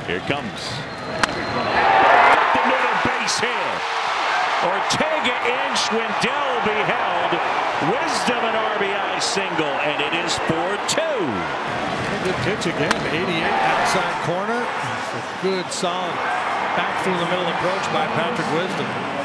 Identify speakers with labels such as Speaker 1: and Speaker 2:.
Speaker 1: Here comes. Up the middle base hit. Ortega in, Schwindel beheld. Wisdom an RBI single, and it is 4-2.
Speaker 2: Good pitch again. 88 outside corner. It's a good solid back through the middle approach by Patrick Wisdom.